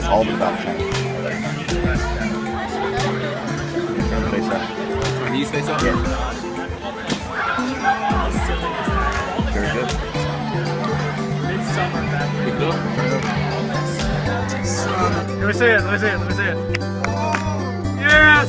all the top shine. Face up. Can you face up? Yeah. Very good. Good look. Let me see it, let me see it, let me see it. Yes!